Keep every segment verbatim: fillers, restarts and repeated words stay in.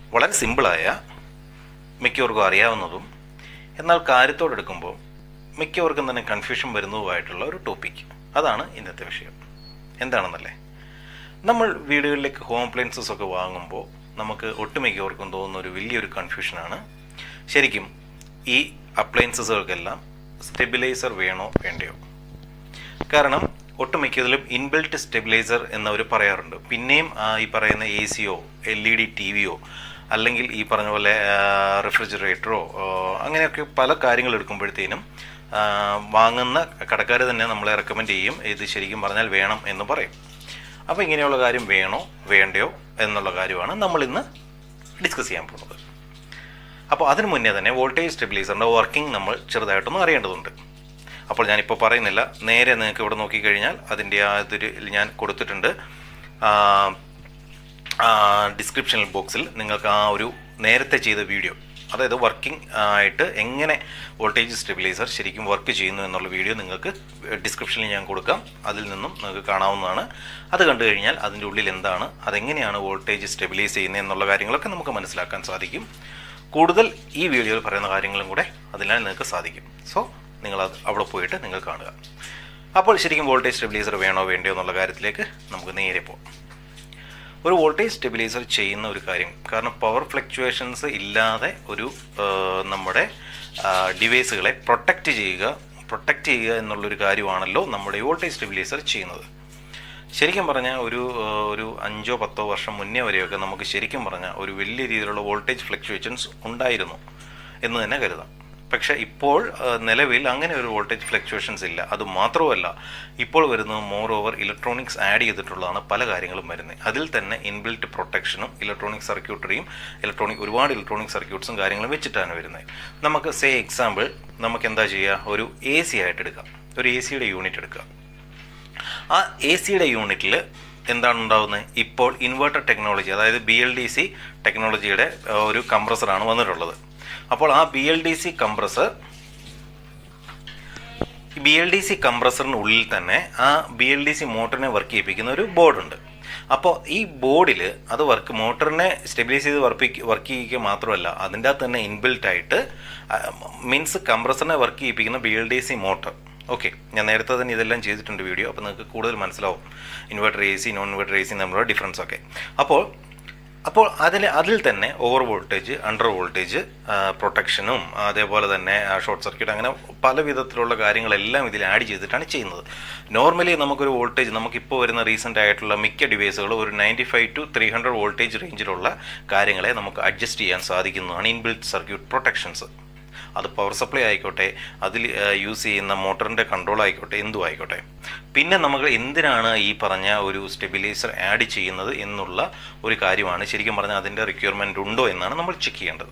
വളരെ സിമ്പിളായ, മിക്കവർക്കും അറിയാവുന്നതും എന്നാൽ കാര്യത്തോടെടുക്കുമ്പോൾ മിക്കവർക്കും തന്നെ കൺഫ്യൂഷൻ വരുന്നതുമായിട്ടുള്ള ഒരു ടോപ്പിക്. അതാണ് ഇന്നത്തെ വിഷയം. എന്താണെന്നല്ലേ, നമ്മൾ വീടുകളിലേക്ക് ഹോം അപ്ലയൻസസ് ഒക്കെ വാങ്ങുമ്പോൾ നമുക്ക് ഒട്ടുമിക്കവർക്കും തോന്നുന്ന ഒരു വലിയൊരു കൺഫ്യൂഷനാണ്, ശരിക്കും ഈ അപ്ലയൻസസുകൾക്കെല്ലാം സ്റ്റെബിലൈസർ വേണോ വേണ്ടയോ? കാരണം ഒട്ടുമിക്കതിലും ഇൻബിൽറ്റ് സ്റ്റെബിലൈസർ എന്നവർ പറയാറുണ്ട്. പിന്നെയും ഈ പറയുന്ന എ സിയോ എൽ ഇ ഡി ടി വിയോ അല്ലെങ്കിൽ ഈ പറഞ്ഞ പോലെ റെഫ്രിജറേറ്ററോ അങ്ങനെയൊക്കെ പല കാര്യങ്ങൾ എടുക്കുമ്പോഴത്തേനും വാങ്ങുന്ന കടക്കാർ തന്നെ നമ്മളെ റെക്കമെൻഡ് ചെയ്യും, ഇത് ശരിക്കും പറഞ്ഞാൽ വേണം എന്ന് പറയും. അപ്പോൾ ഇങ്ങനെയുള്ള കാര്യം വേണോ വേണ്ടയോ എന്നുള്ള കാര്യമാണ് നമ്മളിന്ന് ഡിസ്കസ് ചെയ്യാൻ പോകുന്നത്. അപ്പോൾ അതിന് മുന്നേ തന്നെ വോൾട്ടേജ് സ്റ്റെബിലൈസറിൻ്റെ വർക്കിംഗ് നമ്മൾ ചെറുതായിട്ടൊന്ന് അറിയേണ്ടതുണ്ട്. അപ്പോൾ ഞാനിപ്പോൾ പറയുന്നില്ല, നേരെ നിങ്ങൾക്ക് ഇവിടെ നോക്കിക്കഴിഞ്ഞാൽ അതിൻ്റെ ആ ഇതൊരു ഞാൻ കൊടുത്തിട്ടുണ്ട് ഡിസ്ക്രിപ്ഷൻ ബോക്സിൽ. നിങ്ങൾക്ക് ആ ഒരു നേരത്തെ ചെയ്ത വീഡിയോ, അതായത് വർക്കിംഗ് ആയിട്ട് എങ്ങനെ വോൾട്ടേജ് സ്റ്റെബിലൈസർ ശരിക്കും വർക്ക് ചെയ്യുന്നു എന്നുള്ള വീഡിയോ നിങ്ങൾക്ക് ഡിസ്ക്രിപ്ഷനിൽ ഞാൻ കൊടുക്കാം. അതിൽ നിന്നും നിങ്ങൾക്ക് കാണാവുന്നതാണ്. അത് കണ്ടു കഴിഞ്ഞാൽ അതിൻ്റെ ഉള്ളിൽ എന്താണ്, അതെങ്ങനെയാണ് വോൾട്ടേജ് സ്റ്റെബിലൈസ് ചെയ്യുന്നത് എന്നുള്ള കാര്യങ്ങളൊക്കെ നമുക്ക് മനസ്സിലാക്കാൻ സാധിക്കും. കൂടുതൽ ഈ വീഡിയോയിൽ പറയുന്ന കാര്യങ്ങളും കൂടെ അതിനാൽ നിങ്ങൾക്ക് സാധിക്കും. സോ നിങ്ങളത് അവിടെ പോയിട്ട് നിങ്ങൾ കാണുക. അപ്പോൾ ശരിക്കും വോൾട്ടേജ് സ്റ്റെബിലൈസർ വേണോ വേണ്ടയോ എന്നുള്ള കാര്യത്തിലേക്ക് നമുക്ക് നേരെ പോകാം. ഒരു വോൾട്ടേജ് സ്റ്റെബിലൈസർ ചെയ്യുന്ന ഒരു കാര്യം, കാരണം പവർ ഫ്ലക്ച്വേഷൻസ് ഇല്ലാതെ ഒരു നമ്മുടെ ഡിവൈസുകളെ പ്രൊട്ടക്റ്റ് ചെയ്യുക പ്രൊട്ടക്റ്റ് ചെയ്യുക എന്നുള്ളൊരു കാര്യമാണല്ലോ നമ്മുടെ വോൾട്ടേജ് സ്റ്റെബിലൈസർ ചെയ്യുന്നത്. ശരിക്കും പറഞ്ഞാൽ ഒരു ഒരു അഞ്ചോ പത്തോ വർഷം മുന്നേ വരെയൊക്കെ നമുക്ക് ശരിക്കും പറഞ്ഞാൽ ഒരു വലിയ രീതിയിലുള്ള വോൾട്ടേജ് ഫ്ലക്ച്വേഷൻസ് ഉണ്ടായിരുന്നു എന്ന് തന്നെ കരുതാം. പക്ഷേ ഇപ്പോൾ നിലവിൽ അങ്ങനെ ഒരു വോൾട്ടേജ് ഫ്ലക്ച്വേഷൻസ് ഇല്ല. അതുമാത്രമല്ല, ഇപ്പോൾ വരുന്നത് മോർ ഓവർ ഇലക്ട്രോണിക്സ് ആഡ് ചെയ്തിട്ടുള്ളതാണ് പല കാര്യങ്ങളും വരുന്നത്. അതിൽ തന്നെ ഇൻബിൽറ്റ് പ്രൊട്ടക്ഷനും ഇലക്ട്രോണിക് സർക്യൂട്ടറിയും ഇലക്ട്രോണിക് ഒരുപാട് ഇലക്ട്രോണിക് സർക്യൂട്ട്സും കാര്യങ്ങളും വെച്ചിട്ടാണ് വരുന്നത്. നമുക്ക് സേ എക്സാമ്പിൾ നമുക്ക് എന്താ ചെയ്യുക, ഒരു എ സി ആയിട്ട് എടുക്കാം. ഒരു എ സിയുടെ യൂണിറ്റ് എടുക്കുക. ആ എ സിയുടെ യൂണിറ്റിൽ എന്താണ് ഉണ്ടാകുന്നത്? ഇപ്പോൾ ഇൻവെർട്ടർ ടെക്നോളജി, അതായത് ബി എൽ ഡി സി ടെക്നോളജിയുടെ ഒരു കംപ്രസറാണ് വന്നിട്ടുള്ളത്. അപ്പോൾ ആ B L D C compressor B L D C കംപ്രസറിനുള്ളിൽ തന്നെ ആ ബി എൽ ഡി സി മോട്ടറിനെ വർക്ക് ചെയ്യിപ്പിക്കുന്ന ഒരു ബോർഡുണ്ട്. അപ്പോൾ ഈ ബോർഡിൽ അത് വർക്ക് മോട്ടറിനെ സ്റ്റെബിലൈസ് ചെയ്ത് വർക്ക് വർക്ക് ചെയ്യിക്കുക മാത്രമല്ല, അതിൻ്റെ അകത്ത് തന്നെ ഇൻബിൽറ്റ് ആയിട്ട് മീൻസ് കംപ്രസറിനെ വർക്ക് ചെയ്യിപ്പിക്കുന്ന B L D C motor. Okay, ഞാൻ നേരത്തെ തന്നെ ഇതെല്ലാം ചെയ്തിട്ടുണ്ട് വീഡിയോ, അപ്പോൾ നിങ്ങൾക്ക് കൂടുതൽ മനസ്സിലാവും inverter A C non inverter A C തമ്മിലുള്ള ഡിഫറൻസ് ഒക്കെ. അപ്പോൾ അപ്പോൾ അതിൽ അതിൽ തന്നെ ഓവർ വോൾട്ടേജ്, അണ്ടർ വോൾട്ടേജ് പ്രൊട്ടക്ഷനും അതേപോലെ തന്നെ ഷോർട്ട് സർക്യൂട്ട്, അങ്ങനെ പല വിധത്തിലുള്ള കാര്യങ്ങളെല്ലാം ഇതിൽ ആഡ് ചെയ്തിട്ടാണ് ചെയ്യുന്നത്. നോർമലി നമുക്കൊരു വോൾട്ടേജ്, നമുക്കിപ്പോൾ വരുന്ന റീസെൻ്റ് ആയിട്ടുള്ള മിക്ക ഡിവൈസുകളും ഒരു ninety five to three hundred voltage റേഞ്ചിലുള്ള കാര്യങ്ങളെ നമുക്ക് അഡ്ജസ്റ്റ് ചെയ്യാൻ സാധിക്കുന്നതാണ് ഇൻബിൽറ്റ് സർക്യൂട്ട് പ്രൊട്ടക്ഷൻസ്. അത് പവർ സപ്ലൈ ആയിക്കോട്ടെ, അതിൽ യൂസ് ചെയ്യുന്ന മോട്ടറിൻ്റെ കൺട്രോൾ ആയിക്കോട്ടെ, എന്തും ആയിക്കോട്ടെ. പിന്നെ നമുക്ക് എന്തിനാണ് ഈ പറഞ്ഞ ഒരു സ്റ്റെബിലൈസർ ആഡ് ചെയ്യുന്നത് എന്നുള്ള ഒരു കാര്യമാണ് ശരിക്കും പറഞ്ഞാൽ അതിൻ്റെ റിക്വയർമെൻറ്റ് ഉണ്ടോ എന്നാണ് നമ്മൾ ചെക്ക് ചെയ്യേണ്ടത്.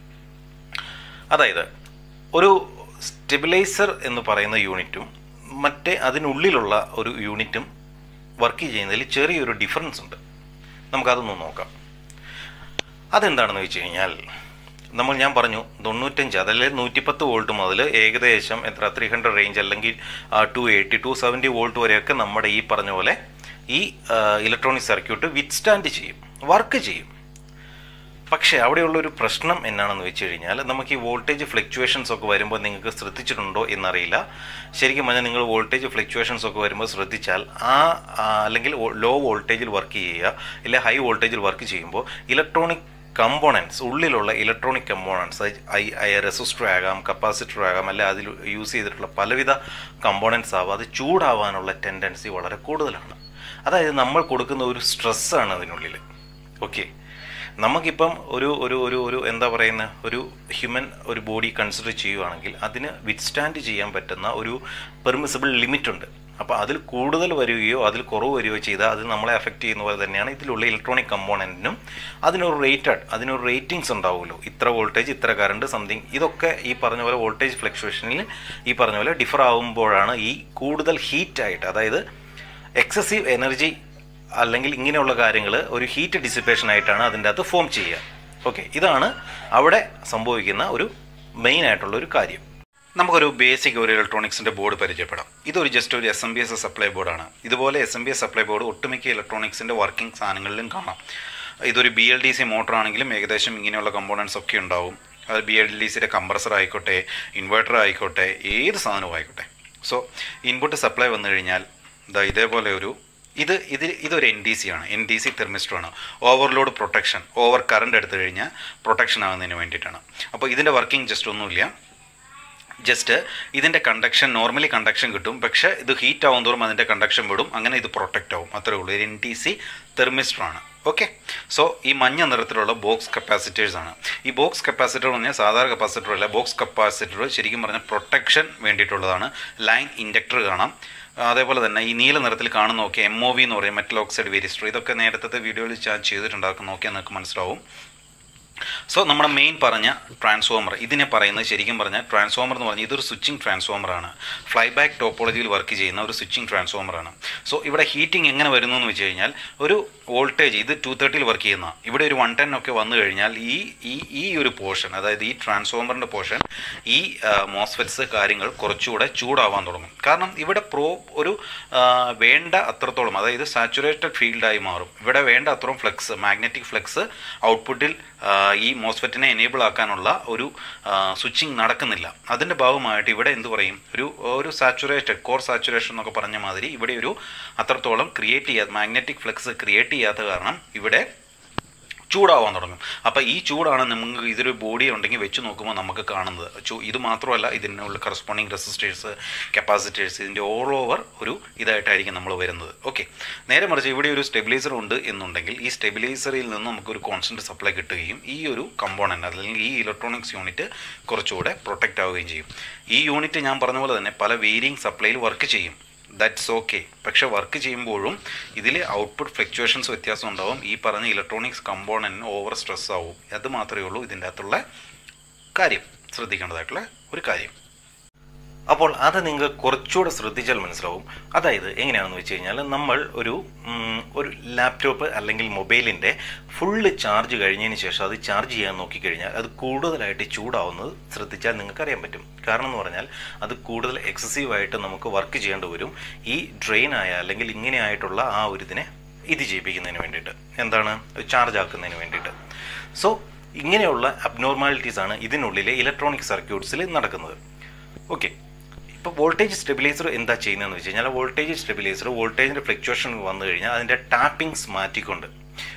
അതായത് ഒരു സ്റ്റെബിലൈസർ എന്ന് പറയുന്ന യൂണിറ്റും മറ്റേ അതിനുള്ളിലുള്ള ഒരു യൂണിറ്റും വർക്ക് ചെയ്യുന്നതിൽ ചെറിയൊരു ഡിഫറൻസ് ഉണ്ട്. നമുക്കതൊന്ന് നോക്കാം. അതെന്താണെന്ന് വെച്ച് കഴിഞ്ഞാൽ, നമ്മൾ ഞാൻ പറഞ്ഞു തൊണ്ണൂറ്റഞ്ച്, അതല്ലെങ്കിൽ നൂറ്റിപ്പത്ത് വോൾട്ട് മുതൽ ഏകദേശം എത്ര ത്രീ ഹൺഡ്രഡ് റേഞ്ച് അല്ലെങ്കിൽ two eighty two seventy volt വരെയൊക്കെ നമ്മുടെ ഈ പറഞ്ഞ പോലെ ഈ ഇലക്ട്രോണിക് സർക്യൂട്ട് വിത്ത്സ്റ്റാൻഡ് ചെയ്യും, വർക്ക് ചെയ്യും. പക്ഷേ അവിടെയുള്ളൊരു പ്രശ്നം എന്നാണെന്ന് വെച്ച് കഴിഞ്ഞാൽ, നമുക്ക് ഈ വോൾട്ടേജ് ഫ്ലക്ച്വേഷൻസ് ഒക്കെ വരുമ്പോൾ നിങ്ങൾക്ക് ശ്രദ്ധിച്ചിട്ടുണ്ടോ എന്നറിയില്ല. ശരിക്കും പറഞ്ഞാൽ നിങ്ങൾ വോൾട്ടേജ് ഫ്ലക്ച്വേഷൻസ് ഒക്കെ വരുമ്പോൾ ശ്രദ്ധിച്ചാൽ ആ അല്ലെങ്കിൽ ലോ വോൾട്ടേജിൽ വർക്ക് ചെയ്യുക അല്ലെങ്കിൽ ഹൈ വോൾട്ടേജിൽ വർക്ക് ചെയ്യുമ്പോൾ ഇലക്ട്രോണിക് കമ്പോണൻസ്, ഉള്ളിലുള്ള ഇലക്ട്രോണിക് കമ്പോണൻസ്, ഐ റെസിസ്റ്റർ ആകാം, കപ്പാസിറ്റർ ആകാം, അല്ലെ അതിൽ യൂസ് ചെയ്തിട്ടുള്ള പലവിധ കമ്പോണൻസ് ആവാം, അത് ചൂടാവാനുള്ള ടെൻഡൻസി വളരെ കൂടുതലാണ്. അതായത് നമ്മൾ കൊടുക്കുന്ന ഒരു സ്ട്രെസ്സാണ് അതിനുള്ളിൽ. ഓക്കെ, നമുക്കിപ്പം ഒരു ഒരു ഒരു ഒരു എന്താ പറയുന്ന ഒരു ഹ്യൂമൻ ഒരു ബോഡി കൺസിഡർ ചെയ്യുകയാണെങ്കിൽ അതിന് വിത്ത്സ്റ്റാൻഡ് ചെയ്യാൻ പറ്റുന്ന ഒരു പെർമിസിബിൾ ലിമിറ്റുണ്ട്. അപ്പോൾ അതിൽ കൂടുതൽ വരികയോ അതിൽ കുറവ് വരികയോ ചെയ്താൽ അത് നമ്മളെ അഫക്റ്റ് ചെയ്യുന്ന പോലെ തന്നെയാണ് ഇതിലുള്ള ഇലക്ട്രോണിക് കമ്പോണൻറ്റിനും അതിനൊരു റേറ്റഡ് അതിനൊരു റേറ്റിംഗ്സ് ഉണ്ടാവുമല്ലോ. ഇത്ര വോൾട്ടേജ്, ഇത്ര കറണ്ട്, സംതിങ്. ഇതൊക്കെ ഈ പറഞ്ഞ പോലെ വോൾട്ടേജ് ഫ്ലക്ച്വേഷനിൽ ഈ പറഞ്ഞ പോലെ ഡിഫർ ആകുമ്പോഴാണ് ഈ കൂടുതൽ ഹീറ്റായിട്ട്, അതായത് എക്സസീവ് എനർജി അല്ലെങ്കിൽ ഇങ്ങനെയുള്ള കാര്യങ്ങൾ ഒരു ഹീറ്റ് ഡിസിപ്പേഷൻ ആയിട്ടാണ് അതിൻ്റെ അകത്ത് ഫോം ചെയ്യുക. ഓക്കെ, ഇതാണ് അവിടെ സംഭവിക്കുന്ന ഒരു മെയിൻ ആയിട്ടുള്ള ഒരു കാര്യം. നമുക്കൊരു ബേസിക് ഒരു ഇലക്ട്രോണിക്സിൻ്റെ ബോർഡ് പരിചയപ്പെടാം. ഇതൊരു ജസ്റ്റ് ഒരു S M B S supply ബോർഡാണ്. ഇതുപോലെ S M B S supply board ഒട്ടുമിക്ക ഇലക്ട്രോണിക്സിൻ്റെ വർക്കിംഗ് സാധനങ്ങളിലും കാണാം. ഇതൊരു B L D C motor ആണെങ്കിലും ഏകദേശം ഇങ്ങനെയുള്ള കമ്പോണൻസ് ഒക്കെ ഉണ്ടാവും. അത് ബി എൽ ഡി സിയുടെ കംപ്രസർ ആയിക്കോട്ടെ, ഇൻവെർട്ടർ ആയിക്കോട്ടെ, ഏത് സാധനവും ആയിക്കോട്ടെ. സോ ഇൻപുട്ട് സപ്ലൈ വന്നു കഴിഞ്ഞാൽ ഇതാ ഇതേപോലെ ഒരു ഇത് ഇത് ഇതൊരു എൻ ഡി സി ആണ്, എൻ ഡി സി തെർമിസ്റ്ററാണ്. ഓവർലോഡ് പ്രൊട്ടക്ഷൻ, ഓവർ കറണ്ട് എടുത്തു കഴിഞ്ഞാൽ പ്രൊട്ടക്ഷൻ ആകുന്നതിന് വേണ്ടിയിട്ടാണ്. അപ്പോൾ ഇതിൻ്റെ വർക്കിംഗ് ജസ്റ്റ് ഒന്നുമില്ല, ജസ്റ്റ് ഇതിൻ്റെ കണ്ടക്ഷൻ നോർമലി കണ്ടക്ഷൻ കിട്ടും, പക്ഷേ ഇത് ഹീറ്റ് ആവും തോറും അതിൻ്റെ കണ്ടക്ഷൻ വിടും, അങ്ങനെ ഇത് പ്രൊട്ടക്റ്റ് ആവും, അത്രേ ഉള്ളൂ. ഒരു എൻ ഡി സി തെർമിസ്റ്ററാണ്. ഓക്കെ, സോ ഈ മഞ്ഞ നിറത്തിലുള്ള ബോക്സ് കപ്പാസിറ്റേഴ്സ് ആണ്. ഈ ബോക്സ് കപ്പാസിറ്റർ എന്ന് പറഞ്ഞാൽ സാധാരണ കപ്പാസിറ്റർ അല്ല, ബോക്സ് കപ്പാസിറ്റർ ശരിക്കും പറഞ്ഞാൽ പ്രൊട്ടക്ഷൻ വേണ്ടിയിട്ടുള്ളതാണ്. ലൈൻ ഇൻഡക്ടർ കാണാം. അതേപോലെ തന്നെ ഈ നീല നിറത്തിൽ കാണുന്ന നോക്കി എം ഒ വി എന്ന് പറയും, മെറ്റൽ ഓക്സൈഡ് വേരിസ്റ്റർ. ഇതൊക്കെ നേരത്തെ വീഡിയോയിൽ ഞാൻ ചെയ്തിട്ടുണ്ടാക്കും, നോക്കിയാൽ നിങ്ങൾക്ക് മനസ്സിലാവും. സോ നമ്മുടെ മെയിൻ പറഞ്ഞ ട്രാൻസ്ഫോമർ, ഇതിനെ പറയുന്നത് ശരിക്കും പറഞ്ഞാൽ ട്രാൻസ്ഫോമർ എന്ന് പറഞ്ഞാൽ ഇതൊരു സ്വിച്ചിങ് ട്രാൻസ്ഫോമറാണ്. ഫ്ലൈ ബാക്ക് ടോപ്പോളജിയിൽ വർക്ക് ചെയ്യുന്ന ഒരു സ്വിച്ചിങ് ട്രാൻസ്ഫോമറാണ്. സോ ഇവിടെ ഹീറ്റിംഗ് എങ്ങനെ വരുന്നു എന്ന് വെച്ച് കഴിഞ്ഞാൽ ഒരു വോൾട്ടേജ് ഇത് ടു തേർട്ടിയിൽ വർക്ക് ചെയ്യുന്ന ഇവിടെ ഒരു വൺ ടെൻ ഒക്കെ വന്നു കഴിഞ്ഞാൽ ഈ ഈ ഈ ഒരു പോർഷൻ, അതായത് ഈ ട്രാൻസ്ഫോമറിൻ്റെ പോർഷൻ, ഈ മോസ്ഫെറ്റ്സ് കാര്യങ്ങൾ കുറച്ചുകൂടെ ചൂടാവാൻ തുടങ്ങും. കാരണം ഇവിടെ പ്രോ ഒരു വേണ്ട അത്രത്തോളം, അതായത് സാച്ചുറേറ്റഡ് ഫീൽഡായി മാറും. ഇവിടെ വേണ്ട അത്രയും ഫ്ലക്സ്, മാഗ്നറ്റിക് ഫ്ലക്സ് ഔട്ട്പുട്ടിൽ ഈ മോസ്ഫെറ്റിനെ എനേബിൾ ആക്കാനുള്ള ഒരു സ്വിച്ചിങ് നടക്കുന്നില്ല. അതിൻ്റെ ഭാഗമായിട്ട് ഇവിടെ എന്ത് പറയും, ഒരു ഒരു സാച്ചുറേറ്റഡ് കോർ സാച്ചുറേഷൻ എന്നൊക്കെ പറഞ്ഞ മാതിരി ഇവിടെ ഒരു അത്രത്തോളം ക്രിയേറ്റ് ചെയ്യാത്ത മാഗ്നറ്റിക് ഫ്ലക്സ് ക്രിയേറ്റ് ചെയ്യാത്ത കാരണം ഇവിടെ ചൂടാവാൻ തുടങ്ങും. അപ്പോൾ ഈ ചൂടാണ് നമുക്ക് ഇതൊരു ബോഡി ഉണ്ടെങ്കിൽ വെച്ച് നോക്കുമ്പോൾ നമുക്ക് കാണുന്നത്. ചൂ ഇത് മാത്രമല്ല, ഇതിനുള്ള കറസ്പോണ്ടിങ് റെസിസ്റ്റേഴ്സ്, കപ്പാസിറ്റേഴ്സ്, ഇതിൻ്റെ ഓൾ ഓവർ ഒരു ഇതായിട്ടായിരിക്കും നമ്മൾ വരുന്നത്. ഓക്കെ, നേരെ മറിച്ച് ഇവിടെ ഒരു സ്റ്റെബിലൈസർ ഉണ്ട് എന്നുണ്ടെങ്കിൽ ഈ സ്റ്റെബിലൈസറിൽ നിന്ന് നമുക്കൊരു കോൺസ്റ്റൻറ്റ് സപ്ലൈ കിട്ടുകയും ഈ ഒരു കമ്പോണൻറ്റ് അല്ലെങ്കിൽ ഈ ഇലക്ട്രോണിക്സ് യൂണിറ്റ് കുറച്ചുകൂടെ പ്രൊട്ടക്റ്റ് ആവുകയും ചെയ്യും. ഈ യൂണിറ്റ് ഞാൻ പറഞ്ഞ പോലെ തന്നെ പല വേരിയിങ് സപ്ലൈയിൽ വർക്ക് ചെയ്യും, ദാറ്റ്സ് ഓക്കെ. പക്ഷേ വർക്ക് ചെയ്യുമ്പോഴും ഇതിൽ ഔട്ട്പുട്ട് ഫ്ലക്ച്വേഷൻസ് വ്യത്യാസം ഉണ്ടാവും. ഈ പറഞ്ഞ ഇലക്ട്രോണിക്സ് കമ്പോണൻറ്റിന് ഓവർ സ്ട്രെസ് ആവും. അത് മാത്രമേ ഉള്ളൂ ഇതിൻ്റെ അകത്തുള്ള കാര്യം, ശ്രദ്ധിക്കേണ്ടതായിട്ടുള്ള ഒരു കാര്യം. അപ്പോൾ അത് നിങ്ങൾ കുറച്ചുകൂടെ ശ്രദ്ധിച്ചാൽ മനസ്സിലാവും. അതായത് എങ്ങനെയാണെന്ന് വെച്ച് കഴിഞ്ഞാൽ നമ്മൾ ഒരു ഒരു ലാപ്ടോപ്പ് അല്ലെങ്കിൽ മൊബൈലിൻ്റെ ഫുള്ള് ചാർജ് കഴിഞ്ഞതിന് ശേഷം അത് ചാർജ് ചെയ്യാൻ നോക്കിക്കഴിഞ്ഞാൽ അത് കൂടുതലായിട്ട് ചൂടാവുന്നത് ശ്രദ്ധിച്ചാൽ നിങ്ങൾക്ക് അറിയാൻ പറ്റും. കാരണം എന്ന് പറഞ്ഞാൽ അത് കൂടുതൽ എക്സസീവായിട്ട് നമുക്ക് വർക്ക് ചെയ്യേണ്ടി വരും ഈ ഡ്രെയിനായ അല്ലെങ്കിൽ ഇങ്ങനെ ആയിട്ടുള്ള ആ ഒരു ഇതിനെ ഇത് ചെയ്യിപ്പിക്കുന്നതിന് വേണ്ടിയിട്ട്, എന്താണ് ചാർജ് ആക്കുന്നതിന് വേണ്ടിയിട്ട്. സോ ഇങ്ങനെയുള്ള അബ്നോർമാലിറ്റീസാണ് ഇതിനുള്ളിലെ ഇലക്ട്രോണിക് സർക്യൂട്ട്സിൽ നടക്കുന്നത്. ഓക്കെ, ഇപ്പോൾ വോൾട്ടേജ് സ്റ്റെബിലൈസർ എന്താ ചെയ്യുന്നതെന്ന് വെച്ച് കഴിഞ്ഞാൽ വോൾട്ടേജ് സ്റ്റെബിലൈസർ വോൾട്ടേജിൻ്റെ ഫ്ലക്ച്വേഷൻ വന്നു കഴിഞ്ഞാൽ അതിൻ്റെ ടാപ്പിങ്സ് മാറ്റിക്കൊണ്ട്,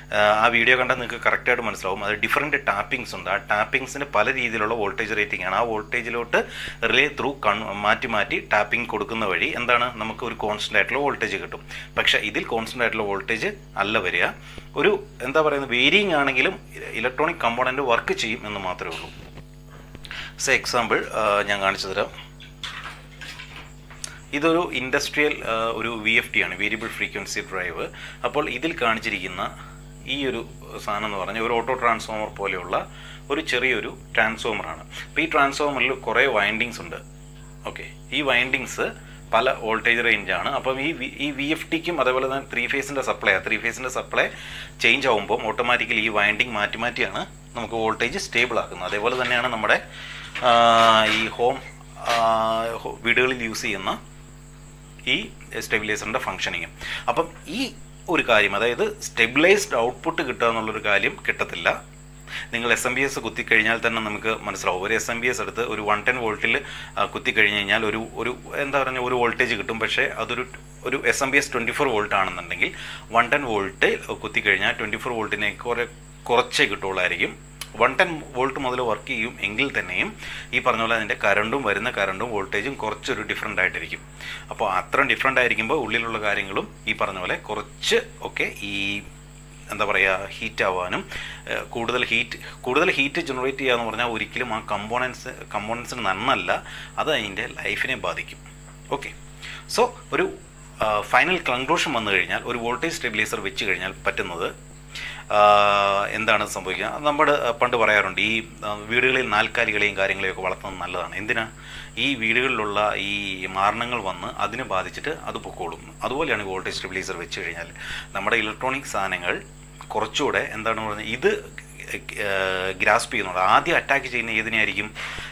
ആ വീഡിയോ കണ്ടാൽ നിങ്ങൾക്ക് കറക്റ്റായിട്ട് മനസ്സിലാവും, അത് ഡിഫറൻറ്റ് ടാപ്പിങ്സ് ഉണ്ട്. ആ ടാപ്പിങ്സിന് പല രീതിയിലുള്ള വോൾട്ടേജ് റേറ്റിംഗ് ആണ്. ആ വോൾട്ടേജിലോട്ട് റിലേ ത്രൂ കൺ മാറ്റി മാറ്റി ടാപ്പിംഗ് കൊടുക്കുന്ന വഴി എന്താണ് നമുക്ക് ഒരു കോൺസ്റ്റൻ്റ് ആയിട്ടുള്ള വോൾട്ടേജ് കിട്ടും. പക്ഷേ ഇതിൽ കോൺസ്റ്റൻ്റ് ആയിട്ടുള്ള വോൾട്ടേജ് അല്ല വരിക, ഒരു എന്താ പറയുന്നത് വേരിയിങ് ആണെങ്കിലും ഇലക്ട്രോണിക് കമ്പോണൻറ്റ് വർക്ക് ചെയ്യും എന്ന് മാത്രമേ ഉള്ളൂ. സോ എക്സാമ്പിൾ ഞാൻ കാണിച്ചു തരാം. ഇതൊരു ഇൻഡസ്ട്രിയൽ ഒരു വി എഫ് ടി ആണ്, വേരിയബിൾ ഫ്രീക്വൻസി ഡ്രൈവ്. അപ്പോൾ ഇതിൽ കാണിച്ചിരിക്കുന്ന ഈ ഒരു സാധനം എന്ന് പറഞ്ഞാൽ ഒരു ഓട്ടോ ട്രാൻസ്ഫോമർ പോലെയുള്ള ഒരു ചെറിയൊരു ട്രാൻസ്ഫോമറാണ്. അപ്പോൾ ഈ ട്രാൻസ്ഫോമറിൽ കുറേ വൈൻഡിങ്സ് ഉണ്ട്. ഓക്കെ, ഈ വൈൻഡിങ്സ് പല വോൾട്ടേജ് റേഞ്ചാണ്. അപ്പം ഈ ഈ വി എഫ് ടിക്കും അതേപോലെ തന്നെ ത്രീ ഫേസിൻ്റെ സപ്ലൈ ത്രീ ഫേസിൻ്റെ സപ്ലൈ ചേഞ്ച് ആകുമ്പോൾ ഓട്ടോമാറ്റിക്കലി ഈ വൈൻഡിങ് മാറ്റി മാറ്റിയാണ് നമുക്ക് വോൾട്ടേജ് സ്റ്റേബിൾ ആക്കുന്നത്. അതേപോലെ തന്നെയാണ് നമ്മുടെ ഈ ഹോം വീടുകളിൽ യൂസ് ചെയ്യുന്ന ഈ സ്റ്റെബിലൈസറിൻ്റെ ഫങ്ഷനിങ്. അപ്പം ഈ ഒരു കാര്യം, അതായത് സ്റ്റെബിലൈസ്ഡ് ഔട്ട്പുട്ട് കിട്ടുക എന്നുള്ളൊരു കാര്യം കിട്ടത്തില്ല. നിങ്ങൾ എസ് എം ബി എസ് കുത്തിക്കഴിഞ്ഞാൽ തന്നെ നമുക്ക് മനസ്സിലാവും. ഒരു എസ് എം ബി എസ് എടുത്ത് ഒരു വൺ ടെൻ വോൾട്ടിൽ കുത്തിക്കഴിഞ്ഞ് കഴിഞ്ഞാൽ ഒരു ഒരു എന്താ പറയുക ഒരു വോൾട്ടേജ് കിട്ടും. പക്ഷേ അതൊരു ഒരു S M B S twenty four volt ആണെന്നുണ്ടെങ്കിൽ വൺ ടെൻ വോൾട്ട് കുത്തിക്കഴിഞ്ഞാൽ ട്വൻറ്റി ഫോർ വോൾട്ടിനെ കുറെ കുറച്ചേ കിട്ടുള്ളായിരിക്കും. വൺ ടെൻ വോൾട്ട് മുതൽ വർക്ക് ചെയ്യും എങ്കിൽ തന്നെയും ഈ പറഞ്ഞ പോലെ അതിൻ്റെ കറണ്ടും വരുന്ന കറണ്ടും വോൾട്ടേജും കുറച്ചൊരു ഡിഫറൻ്റ് ആയിട്ടിരിക്കും. അപ്പോൾ അത്രയും ഡിഫറൻ്റ് ആയിരിക്കുമ്പോൾ ഉള്ളിലുള്ള കാര്യങ്ങളും ഈ പറഞ്ഞ പോലെ കുറച്ച് ഒക്കെ ഈ എന്താ പറയുക ഹീറ്റ് ആവാനും കൂടുതൽ ഹീറ്റ് കൂടുതൽ ഹീറ്റ് ജനറേറ്റ് ചെയ്യുക എന്ന് പറഞ്ഞാൽ ഒരിക്കലും ആ കമ്പോണൻസ് കമ്പോണൻസിന് നന്നല്ല, അത് അതിൻ്റെ ലൈഫിനെ ബാധിക്കും. ഓക്കെ, സോ ഒരു ഫൈനൽ കൺക്ലൂഷൻ വന്നു കഴിഞ്ഞാൽ ഒരു വോൾട്ടേജ് സ്റ്റെബിലൈസർ വെച്ച് കഴിഞ്ഞാൽ പറ്റുന്നത് എന്താണ് സംഭവിക്കുക? നമ്മൾ പണ്ട് പറയാറുണ്ട് ഈ വീടുകളിൽ നാൽക്കാലികളെയും കാര്യങ്ങളെയും ഒക്കെ വളർത്തുന്നത് നല്ലതാണ്. എന്തിനാ? ഈ വീടുകളിലുള്ള ഈ മാരണങ്ങൾ വന്ന് അതിനെ ബാധിച്ചിട്ട് അത് പൊക്കോളും. അതുപോലെയാണ് വോൾട്ടേജ് സ്റ്റെബിലൈസർ വെച്ച് കഴിഞ്ഞാൽ നമ്മുടെ ഇലക്ട്രോണിക് സാധനങ്ങൾ കുറച്ചുകൂടെ എന്താണ് പറയുന്നത് ഇത് ഗ്രാസ്പ് ചെയ്യുന്നുണ്ട്. ആദ്യം അറ്റാക്ക് ചെയ്യുന്ന ഏതിനെയായിരിക്കും?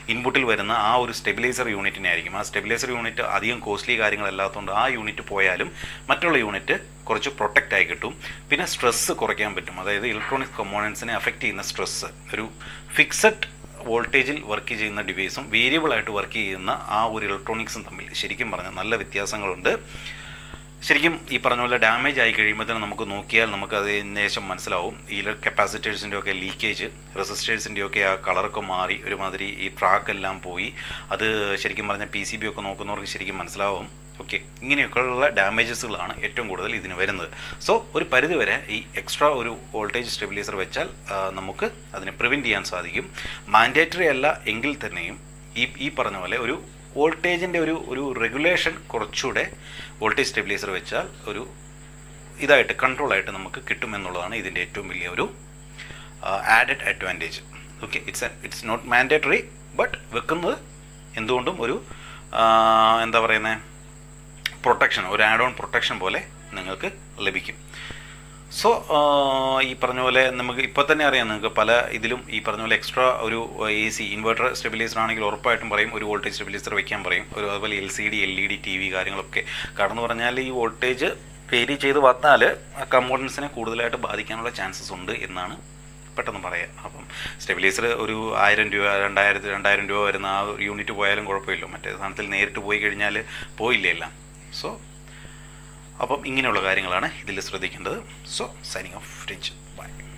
ഇൻപുട്ടിൽ വരുന്ന ആ ഒരു സ്റ്റെബിലൈസർ യൂണിറ്റിനെ ആയിരിക്കും. ആ സ്റ്റെബിലൈസർ യൂണിറ്റ് അധികം കോസ്റ്റ്ലി കാര്യങ്ങളല്ലാത്തതുകൊണ്ട് ആ യൂണിറ്റ് പോയാലും മറ്റുള്ള യൂണിറ്റ് കുറച്ച് പ്രൊട്ടക്റ്റ് ആയി കിട്ടും. പിന്നെ സ്ട്രെസ്സ് കുറയ്ക്കാൻ പറ്റും. അതായത് ഇലക്ട്രോണിക് കമ്പോണൻസിനെ അഫക്റ്റ് ചെയ്യുന്ന സ്ട്രെസ്സ്, ഒരു ഫിക്സഡ് വോൾട്ടേജിൽ വർക്ക് ചെയ്യുന്ന ഡിവൈസും വേരിയബിളായിട്ട് വർക്ക് ചെയ്യുന്ന ആ ഒരു ഇലക്ട്രോണിക്സും തമ്മിൽ ശരിക്കും പറഞ്ഞാൽ നല്ല വ്യത്യാസങ്ങളുണ്ട്. ശരിക്കും ഈ പറഞ്ഞ പോലെ ഡാമേജ് ആയി കഴിയുമ്പോഴത്തേനും നമുക്ക് നോക്കിയാൽ നമുക്ക് അതിന് ശേഷം മനസ്സിലാവും ഈ കപ്പാസിറ്റേഴ്സിൻ്റെ ഒക്കെ ലീക്കേജ്, റെസിസ്റ്റേഴ്സിൻ്റെ ഒക്കെ ആ കളറൊക്കെ മാറി ഒരുമാതിരി ഈ ട്രാക്ക് എല്ലാം പോയി. അത് ശരിക്കും പറഞ്ഞാൽ പി സി ബി ഒക്കെ നോക്കുന്നവർക്ക് ശരിക്കും മനസ്സിലാവും. ഓക്കെ, ഇങ്ങനെയൊക്കെയുള്ള ഡാമേജസുകളാണ് ഏറ്റവും കൂടുതൽ ഇതിന് വരുന്നത്. സോ ഒരു പരിധിവരെ ഈ എക്സ്ട്രാ ഒരു വോൾട്ടേജ് സ്റ്റെബിലൈസർ വെച്ചാൽ നമുക്ക് അതിനെ പ്രിവെൻറ്റ് ചെയ്യാൻ സാധിക്കും. മാൻഡേറ്ററി അല്ല എങ്കിൽ തന്നെയും ഈ ഈ പറഞ്ഞ പോലെ ഒരു വോൾട്ടേജിൻ്റെ ഒരു ഒരു റെഗുലേഷൻ കുറച്ചുകൂടെ വോൾട്ടേജ് സ്റ്റെബിലൈസർ വെച്ചാൽ ഒരു ഇതായിട്ട് കൺട്രോളായിട്ട് നമുക്ക് കിട്ടുമെന്നുള്ളതാണ് ഇതിൻ്റെ ഏറ്റവും വലിയ ഒരു added advantage. Okay, it's it's not mandatory, but വെക്കുന്നത് എന്തുകൊണ്ടും ഒരു എന്താ പറയുന്നത് പ്രൊട്ടക്ഷൻ, ഒരു ആഡ് ഓൺ പ്രൊട്ടക്ഷൻ പോലെ നിങ്ങൾക്ക് ലഭിക്കും. സോ ഈ പറഞ്ഞ പോലെ നമുക്ക് ഇപ്പോൾ തന്നെ അറിയാം, നിങ്ങൾക്ക് പല ഇതിലും ഈ പറഞ്ഞ പോലെ എക്സ്ട്രാ ഒരു എ സി ഇൻവെർട്ടർ സ്റ്റെബിലൈസർ ആണെങ്കിൽ ഉറപ്പായിട്ടും പറയും ഒരു വോൾട്ടേജ് സ്റ്റെബിലൈസർ വയ്ക്കാൻ പറയും. ഒരു അതുപോലെ L C D L E D T V കാര്യങ്ങളൊക്കെ. കാരണം എന്ന് പറഞ്ഞാൽ ഈ വോൾട്ടേജ് വേരി ചെയ്ത് വന്നാൽ ആ കമ്പോണൻസിനെ കൂടുതലായിട്ട് ബാധിക്കാനുള്ള ചാൻസസ് ഉണ്ട് എന്നാണ് പെട്ടെന്ന് പറയാം. അപ്പം സ്റ്റെബിലൈസർ ഒരു ആയിരം രൂപ രണ്ടായിരത്തി രണ്ടായിരം രൂപ വരുന്ന ആ യൂണിറ്റ് പോയാലും കുഴപ്പമില്ല. മറ്റേ സാധനത്തിൽ നേരിട്ട് പോയി കഴിഞ്ഞാൽ പോയില്ലേ എല്ലാം. സോ അപ്പം ഇങ്ങനെയുള്ള കാര്യങ്ങളാണ് ഇതിൽ ശ്രദ്ധിക്കേണ്ടത്. So signing off, Rich, by.